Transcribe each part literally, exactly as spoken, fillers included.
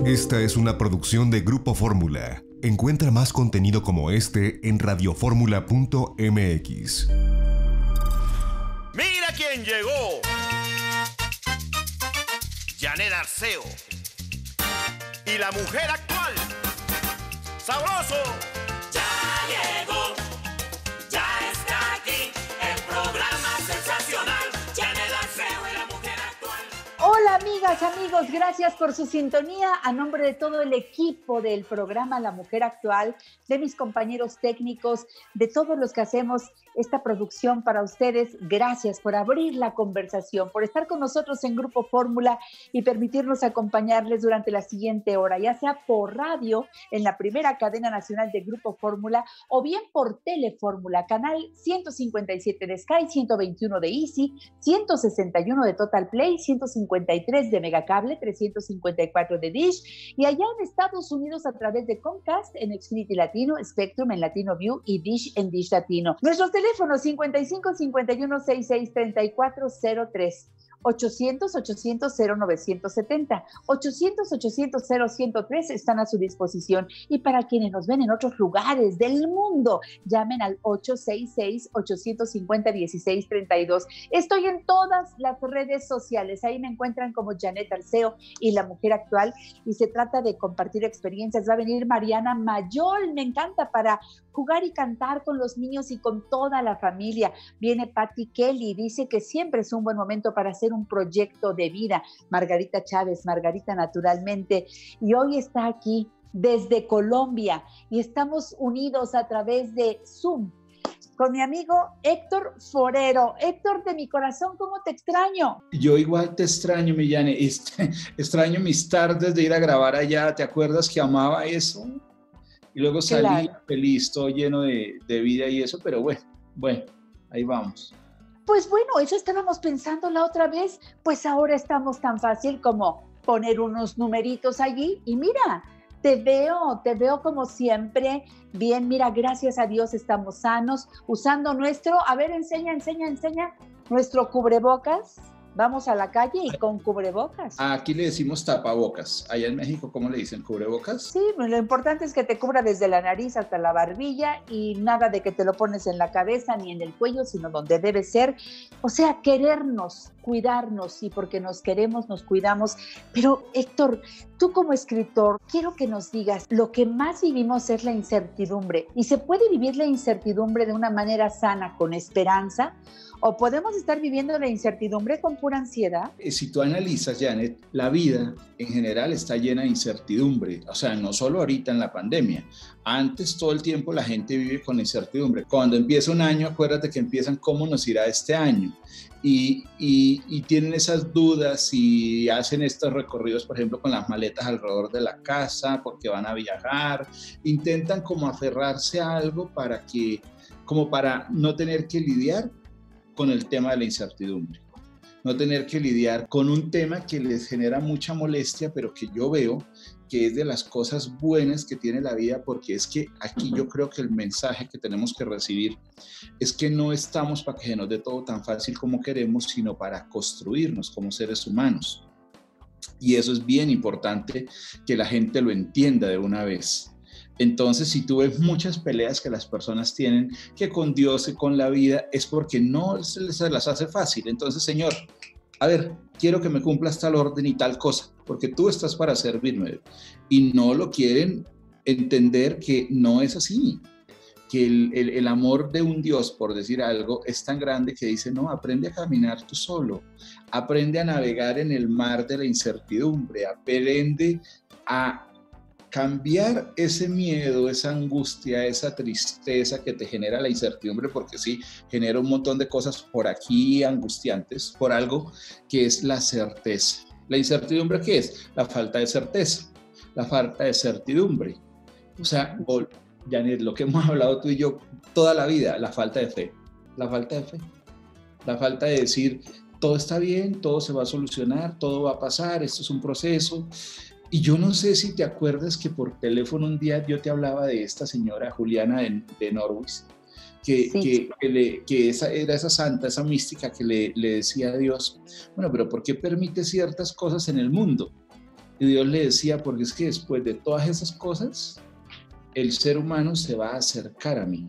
Esta es una producción de Grupo Fórmula. Encuentra más contenido como este en radioformula punto m x. ¡Mira quién llegó! Janet Arceo. Y la mujer actual. ¡Sabroso! Ya llegó, ya está aquí, el programa sensacional. Janet Arceo y la mujer actual. Hola amigas, amigos, gracias por su sintonía. A nombre de todo el equipo del programa La Mujer Actual, de mis compañeros técnicos, de todos los que hacemos esta producción para ustedes, gracias por abrir la conversación, por estar con nosotros en Grupo Fórmula y permitirnos acompañarles durante la siguiente hora, ya sea por radio en la primera cadena nacional de Grupo Fórmula o bien por Telefórmula, canal ciento cincuenta y siete de Sky, ciento veintiuno de Easy, ciento sesenta y uno de Total Play, ciento cincuenta y tres de Megacable, trescientos cincuenta y cuatro de Dish y allá en Estados Unidos a través de Comcast en Xfinity Latino, Spectrum en Latino View y Dish en Dish Latino. Nuestros teléfonos cincuenta y cinco cincuenta y uno sesenta y seis treinta y cuatro cero tres, ochocientos ochocientos cero novecientos setenta, ochocientos ochocientos cero ciento tres están a su disposición. Y para quienes nos ven en otros lugares del mundo, llamen al ocho seis seis, ocho cinco cero, uno seis tres dos. Estoy en todas las redes sociales, ahí me encuentran como Janet Arceo y la mujer actual, y se trata de compartir experiencias. Va a venir Mariana Mayol, me encanta, para jugar y cantar con los niños y con toda la familia. Viene Patti Kelly, dice que siempre es un buen momento para hacer un proyecto de vida. Margarita Chávez, Margarita naturalmente, y hoy está aquí desde Colombia y estamos unidos a través de Zoom con mi amigo Héctor Forero. Héctor, de mi corazón, ¿cómo te extraño? Yo igual te extraño, Millane. Este, extraño mis tardes de ir a grabar allá. ¿Te acuerdas que amaba eso? Y luego salí claro, feliz, todo lleno de, de vida y eso, pero bueno, bueno, ahí vamos. Pues bueno, eso estábamos pensando la otra vez, pues ahora estamos tan fácil como poner unos numeritos allí y mira, te veo, te veo como siempre, bien, mira, gracias a Dios estamos sanos, usando nuestro, a ver, enseña, enseña, enseña, nuestro cubrebocas. Vamos a la calle y con cubrebocas. Aquí le decimos tapabocas. Allá en México, ¿cómo le dicen? ¿Cubrebocas? Sí, lo importante es que te cubra desde la nariz hasta la barbilla y nada de que te lo pones en la cabeza ni en el cuello, sino donde debe ser. O sea, querernos, cuidarnos, y porque nos queremos, nos cuidamos. Pero, Héctor, tú como escritor, quiero que nos digas, lo que más vivimos es la incertidumbre. ¿Y se puede vivir la incertidumbre de una manera sana, con esperanza? ¿O podemos estar viviendo la incertidumbre con pura ansiedad? Si tú analizas, Janet, la vida en general está llena de incertidumbre. O sea, no solo ahorita en la pandemia. Antes todo el tiempo la gente vive con incertidumbre. Cuando empieza un año, acuérdate que empiezan cómo nos irá este año. Y, y, y tienen esas dudas y hacen estos recorridos, por ejemplo, con las maletas alrededor de la casa porque van a viajar. Intentan como aferrarse a algo para que, como para no tener que lidiar con el tema de la incertidumbre, no tener que lidiar con un tema que les genera mucha molestia, pero que yo veo que es de las cosas buenas que tiene la vida, porque es que aquí yo creo que el mensaje que tenemos que recibir es que no estamos para que se nos dé todo tan fácil como queremos, sino para construirnos como seres humanos. Y eso es bien importante que la gente lo entienda de una vez. Entonces, si tú ves muchas peleas que las personas tienen, que con Dios y con la vida, es porque no se les las hace fácil. Entonces, Señor, a ver, quiero que me cumplas tal orden y tal cosa, porque tú estás para servirme. Y no lo quieren entender que no es así, que el, el, el amor de un Dios, por decir algo, es tan grande que dice, no, aprende a caminar tú solo, aprende a navegar en el mar de la incertidumbre, aprende a cambiar ese miedo, esa angustia, esa tristeza que te genera la incertidumbre, porque sí, genera un montón de cosas por aquí angustiantes, por algo que es la certeza. ¿La incertidumbre qué es? La falta de certeza, la falta de certidumbre. O sea, Janet, lo que hemos hablado tú y yo toda la vida, la falta de fe, la falta de fe, la falta de decir, todo está bien, todo se va a solucionar, todo va a pasar, esto es un proceso. Y yo no sé si te acuerdas que por teléfono un día yo te hablaba de esta señora Juliana de, de Norwich, que, sí. que, que, le, que esa, era esa santa, esa mística que le, le decía a Dios, bueno, pero ¿por qué permite ciertas cosas en el mundo? Y Dios le decía, porque es que después de todas esas cosas, el ser humano se va a acercar a mí.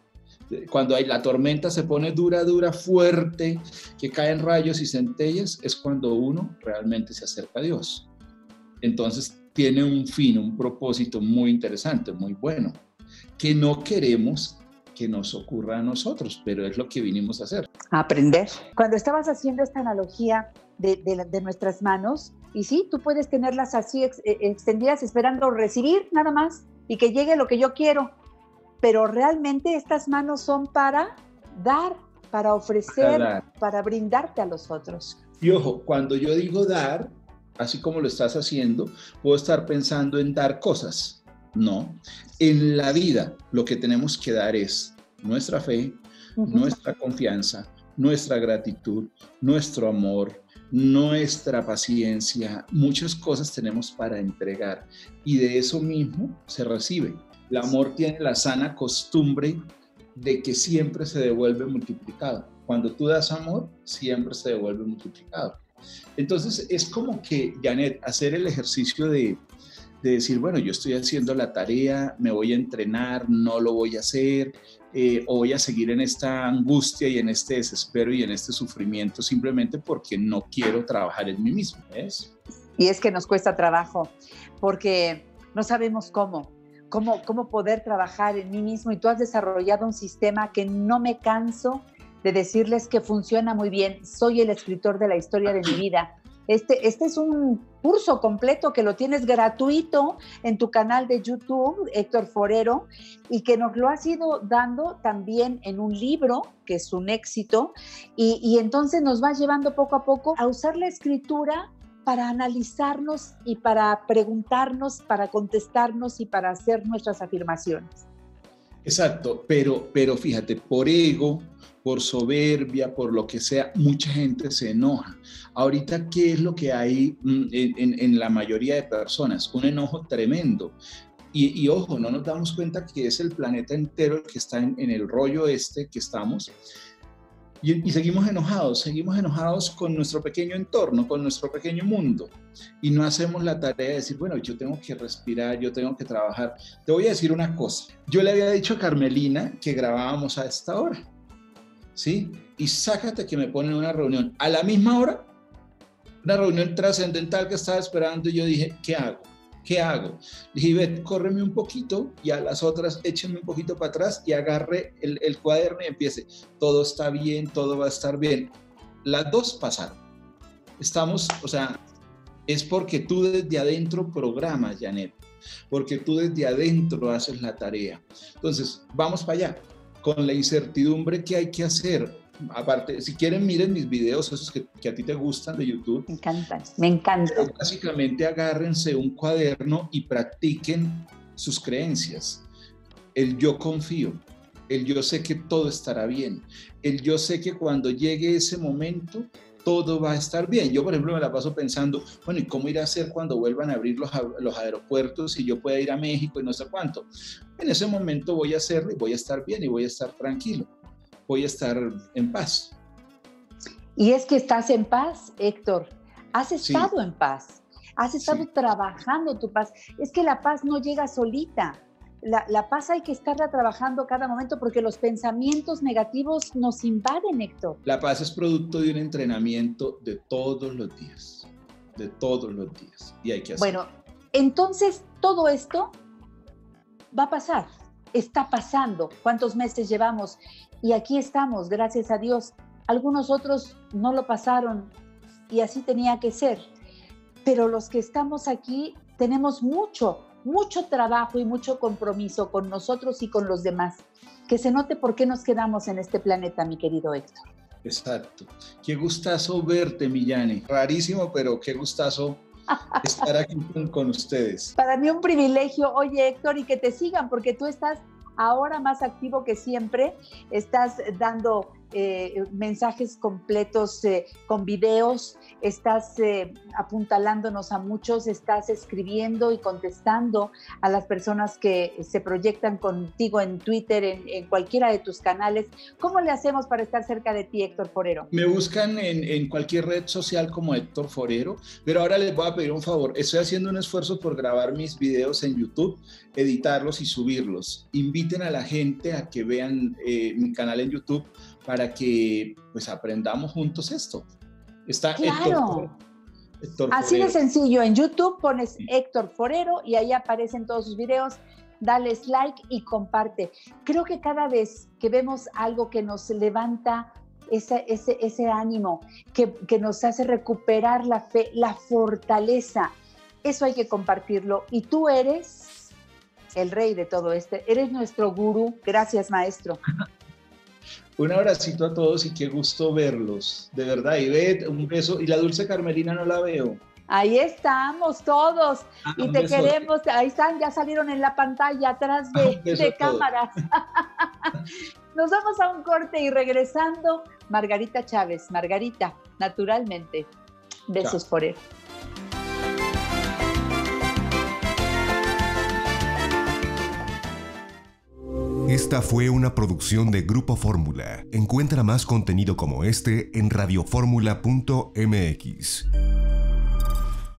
Cuando hay, la tormenta se pone dura, dura, fuerte, que caen rayos y centellas, es cuando uno realmente se acerca a Dios. Entonces tiene un fin, un propósito muy interesante, muy bueno, que no queremos que nos ocurra a nosotros, pero es lo que vinimos a hacer. A aprender. Cuando estabas haciendo esta analogía de, de, de nuestras manos, y sí, tú puedes tenerlas así ex, extendidas esperando recibir nada más y que llegue lo que yo quiero, pero realmente estas manos son para dar, para ofrecer, para, dar. para brindarte a los otros. Y ojo, cuando yo digo dar, así como lo estás haciendo, puedo estar pensando en dar cosas. No, en la vida lo que tenemos que dar es nuestra fe, uh-huh. nuestra confianza, nuestra gratitud, nuestro amor, nuestra paciencia. Muchas cosas tenemos para entregar y de eso mismo se recibe. El amor tiene la sana costumbre de que siempre se devuelve multiplicado. Cuando tú das amor, siempre se devuelve multiplicado. Entonces es como que, Janet, hacer el ejercicio de, de decir, bueno, yo estoy haciendo la tarea, me voy a entrenar, no lo voy a hacer, eh, o voy a seguir en esta angustia y en este desespero y en este sufrimiento simplemente porque no quiero trabajar en mí mismo, ¿ves? Y es que nos cuesta trabajo, porque no sabemos cómo. Cómo, cómo poder trabajar en mí mismo, y tú has desarrollado un sistema que no me canso de decirles que funciona muy bien. Soy el escritor de la historia de mi vida. Este, este es un curso completo que lo tienes gratuito en tu canal de YouTube, Héctor Forero, y que nos lo has ido dando también en un libro, que es un éxito, y, y entonces nos vas llevando poco a poco a usar la escritura para analizarnos y para preguntarnos, para contestarnos y para hacer nuestras afirmaciones. Exacto, pero, pero fíjate, por ego, por soberbia, por lo que sea, mucha gente se enoja. Ahorita, ¿qué es lo que hay en, en, en la mayoría de personas? Un enojo tremendo. Y, y ojo, no nos damos cuenta que es el planeta entero el que está en, en el rollo este que estamos. Y, y seguimos enojados, seguimos enojados con nuestro pequeño entorno, con nuestro pequeño mundo. Y no hacemos la tarea de decir, bueno, yo tengo que respirar, yo tengo que trabajar. Te voy a decir una cosa. Yo le había dicho a Carmelina que grabábamos a esta hora, ¿sí? Y sácate que me ponen una reunión a la misma hora, una reunión trascendental que estaba esperando, y yo dije, ¿qué hago? ¿Qué hago? Le dije, Ivette, córreme un poquito, y a las otras échenme un poquito para atrás y agarre el, el cuaderno y empiece. Todo está bien, todo va a estar bien. Las dos pasaron. Estamos, o sea, es porque tú desde adentro programas, Janet, porque tú desde adentro haces la tarea. Entonces, vamos para allá, con la incertidumbre que hay que hacer. Aparte, si quieren, miren mis videos, esos que, que a ti te gustan de YouTube. Me encantan, me encantan. Pero básicamente agárrense un cuaderno y practiquen sus creencias. El yo confío, el yo sé que todo estará bien, el yo sé que cuando llegue ese momento, todo va a estar bien. Yo, por ejemplo, me la paso pensando, bueno, ¿y cómo irá a ser cuando vuelvan a abrir los, los aeropuertos y yo pueda ir a México y no sé cuánto? En ese momento voy a hacerlo y voy a estar bien y voy a estar tranquilo. Voy a estar en paz. Y es que estás en paz, Héctor. Has estado sí. en paz. Has estado sí. trabajando tu paz. Es que la paz no llega solita. La, la paz hay que estarla trabajando cada momento porque los pensamientos negativos nos invaden, Héctor. La paz es producto de un entrenamiento de todos los días. De todos los días. Y hay que hacerlo. Bueno, entonces todo esto va a pasar. Está pasando. ¿Cuántos meses llevamos? Y aquí estamos, gracias a Dios. Algunos otros no lo pasaron y así tenía que ser. Pero los que estamos aquí tenemos mucho, mucho trabajo y mucho compromiso con nosotros y con los demás. Que se note por qué nos quedamos en este planeta, mi querido Héctor. Exacto. Qué gustazo verte, Millane. Rarísimo, pero qué gustazo estar aquí con, con ustedes. Para mí un privilegio. Oye, Héctor, y que te sigan porque tú estás ahora más activo que siempre, estás dando eh, mensajes completos eh, con videos, estás eh, apuntalándonos a muchos, estás escribiendo y contestando a las personas que se proyectan contigo en Twitter, en, en cualquiera de tus canales. ¿Cómo le hacemos para estar cerca de ti, Héctor Forero? Me buscan en, en cualquier red social como Héctor Forero, pero ahora les voy a pedir un favor. Estoy haciendo un esfuerzo por grabar mis videos en YouTube, editarlos y subirlos. Inviten a la gente a que vean eh, mi canal en YouTube para que pues aprendamos juntos esto. Está claro. Héctor, Héctor Así Forero. de sencillo, en YouTube pones Héctor Forero y ahí aparecen todos sus videos. Dales like y comparte. Creo que cada vez que vemos algo que nos levanta ese, ese, ese ánimo, que, que nos hace recuperar la fe, la fortaleza, eso hay que compartirlo. Y tú eres el rey de todo esto, eres nuestro gurú. Gracias, maestro. Un abracito a todos y qué gusto verlos, de verdad. Ivette, un beso. Y la Dulce Carmelina no la veo. Ahí estamos todos Ah, y te besote. queremos. Ahí están, ya salieron en la pantalla atrás de, Un beso de a todos. cámaras. Nos vamos a un corte y regresando, Margarita Chávez. Margarita, naturalmente. Besos Chao. por él. Esta fue una producción de Grupo Fórmula. Encuentra más contenido como este en radioformula punto m x.